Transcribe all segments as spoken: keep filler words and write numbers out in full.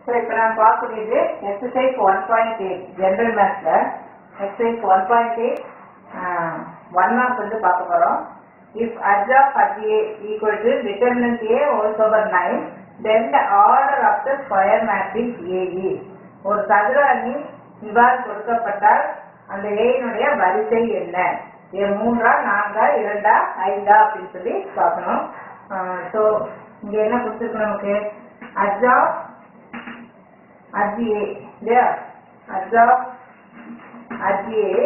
So, இப்போ நான் பார்க்கக்கூடியது exercise one point eight general mathல exercise one point eight one mark வந்து பார்க்க போறோம். If adja of A equal to determinant A whole power nine, then the order of the square matrix A is. ஒரு சதுர அணி இவ்வாறு கொடுக்கப்பட்டால் அந்த A னுடைய வரிசை என்ன? A மூன்றா நான்கா இரண்டா ஐந்தா அப்படின்னு சொல்லி பார்க்கணும். ஸோ இங்க என்ன கொடுத்துருக்கு நமக்கு? adja adj A இல்லையா? adja adj A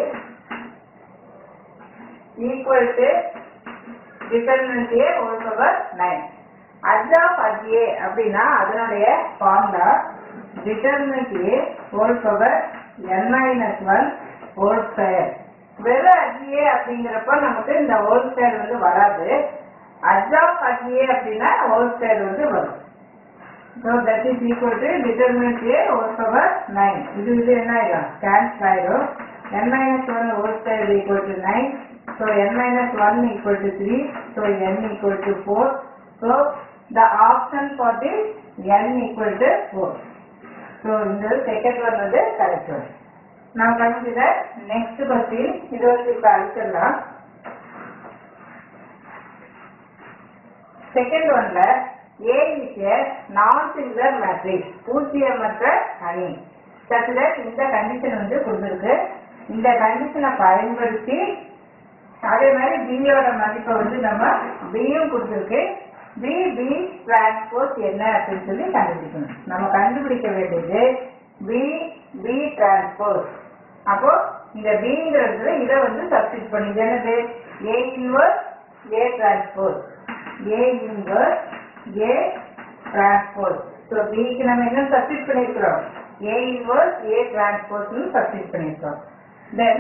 equal to determinant A whole power nine. adja adj A அப்படின்னா அதனுடைய formula determinant A whole power n minus one whole square. வெறும் adj A அப்படிங்கிறப்ப நமக்கு இந்த whole square வந்து வராது. adja adj A அப்படின்னா whole square வந்து வரும். So that is equal to determinant A whole power nine. இது இது என்ன ஆயிடும்? cancel ஆயிடும். n minus one whole square equal to nine. So n minus one equal to three. So n equal to four. So the option for this n equal to four. So இந்த second one வந்து correct one. Now come to the next question. இது வந்து இப்ப அழிச்சிடலாம். Second one ல A is a non-singular matrix. பூஜ்ஜியமற்ற அணி. Such that இந்த condition வந்து கொடுத்திருக்கு. இந்த கண்டிஷனை பயன்படுத்தி அதே மாதிரி B யோட மதிப்பை வந்து நம்ம B யும் கொடுத்திருக்கு. B B டிரான்ஸ்போஸ் என்ன அப்படின்னு சொல்லி கண்டுபிடிக்கணும். நம்ம கண்டுபிடிக்க வேண்டியது B B டிரான்ஸ்போஸ். அப்போ இந்த Bங்கிறது இதை வந்து சப்ஸ்டிட் பண்ணி என்னது? A inverse A transpose. A inverse A transpose. So Bக்கு நம்ம என்ன சப்ஸ்டிட் பண்ணியிருக்கிறோம்? A இன்வர்ஸ் A டிரான்ஸ்போஸ்னு சப்ஸ்டிட் பண்ணியிருக்கிறோம். தென்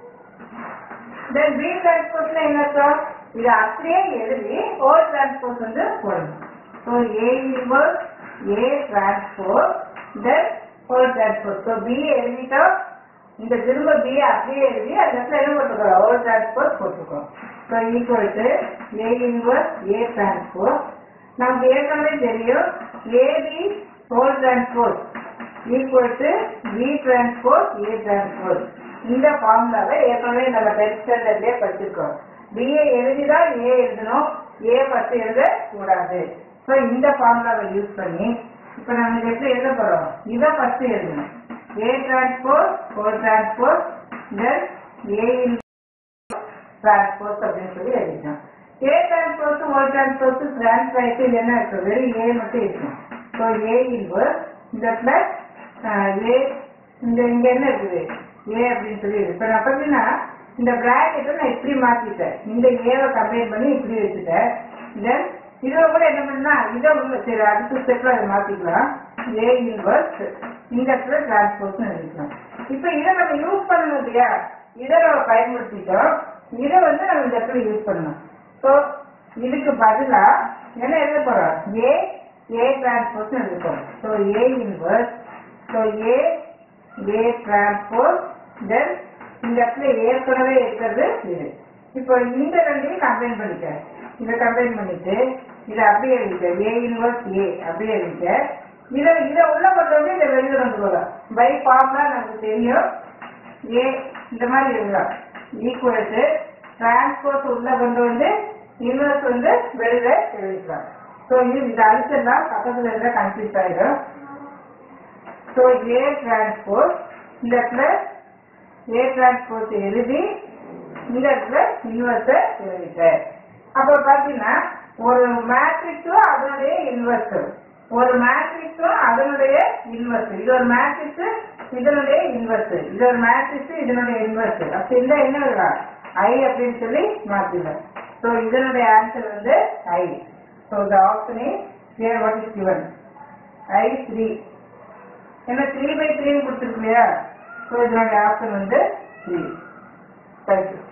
தென் B டிரான்ஸ்போஸ்னா என்ன அர்த்தம்? இது அப்படியே எழுதி O டிரான்ஸ்போஸ் வந்து போடணும். So A inverse A transpose then O transpose. So B எழுதிட்டோம். இந்த திரும்ப B அப்படியே எழுதி அது இடத்துல என்ன போட்டுக்கிறோம்? O டிரான்ஸ்போஸ் போட்டுக்கிறோம். So equal to A inverse A transpose. நமக்கு ஏற்கனவே தெரியும் AB whole transpose equal to B transpose A transpose. இந்த ஃபார்முலாவை ஏற்கனவே நம்ம டென்த் ஸ்டாண்டர்ட்லயே படிச்சிருக்கோம். B எழுதிதான் A எழுதணும், A பத்து எழுத கூடாது. ஸோ இந்த ஃபார்முலாவை யூஸ் பண்ணி இப்போ நம்ம எப்படி எழுத போறோம்? இதை ஃபர்ஸ்ட் எழுதணும். A transpose whole transpose then A transpose அப்படின்னு சொல்லி எழுதிட்டோம். A transpose whole transpose transfer ஆயிட்டு என்ன இருக்கு? வெறும் A மட்டும் இருக்கும். ஸோ A இன்வர்ஸ் இந்த பிளஸ் A இந்த இங்க என்ன இருக்குது? A அப்படின்னு சொல்லி இருக்கு. இப்போ நான் பார்த்தீங்கன்னா இந்த பிராக்கெட்டை நான் இப்படி மாத்திட்டேன். இந்த ஏவை கம்பைன் பண்ணி இப்படி வச்சுட்டேன். தென் இதை கூட என்ன பண்ணா இதை உள்ள சரி அடுத்த ஸ்டெப்ல அதை மாத்திக்கலாம். A இன்வர்ஸ் இந்த இடத்துல டிரான்ஸ்போஸ்னு எழுதிக்கலாம். இப்போ இதை நம்ம யூஸ் பண்ணணும் இல்லையா? இதை நம்ம பயன்படுத்திட்டோம். இதை வந்து நம்ம இந்த இடத்துல யூஸ் பண்ணணும். ஸோ இதுக்கு பதிலா என்ன எழுத போறோம்? A A டிரான்ஸ்போஸ்னு எழுதிப்போம். So A inverse so A A transpose then இந்த இடத்துல ஏற்கனவே இருக்கிறது இது. இப்போ இந்த ரெண்டையும் கம்பைன் பண்ணிக்க. இதை கம்பைன் பண்ணிட்டு இதை அப்படியே எழுதிக்க. A இன்வர்ஸ் A அப்படியே எழுதிக்க. இதை இதை உள்ள கொண்டு வந்து இதை வெளியில கொண்டு போகலாம். பை ஃபார்முலா நமக்கு தெரியும். A இந்த மாதிரி எழுதலாம். ஈக்குவல் டு டிரான்ஸ்போஸ் உள்ள கொண்டு வந்து இன்வர்ஸ் வந்து வெளியில எழுதிக்கலாம். ஸோ இது இதை அழிச்சிடலாம். பக்கத்துல இருந்தா கன்ஃபியூஸ் ஆயிடும். ஸோ A டிரான்ஸ்போஸ் இந்த இடத்துல A டிரான்ஸ்போஸ் எழுதி இந்த இடத்துல இன்வர்ஸ எழுதிட்டேன். அப்போ பார்த்தீங்கன்னா ஒரு மேட்ரிக்ஸும் அதனுடைய இன்வர்ஸ், ஒரு மேட்ரிக்ஸும் அதனுடைய இன்வர்ஸ், இது ஒரு மேட்ரிக்ஸ் இதனுடைய இன்வர்ஸ், இது ஒரு மேட்ரிக்ஸ் இதனுடைய இன்வர்ஸ். அப்படி இல்லை என்ன எழுதலாம்? I அப்படின்னு சொல்லி மாத்திடலாம். ஸோ இதனுடைய ஆன்சர் வந்து I. ஸோ the option is here what is given I three. என்ன த்ரீ பை த்ரீன்னு கொடுத்துருக்கு இல்லையா? ஸோ இதனுடைய ஆப்ஷன் வந்து த்ரீ. தேங்க்யூ.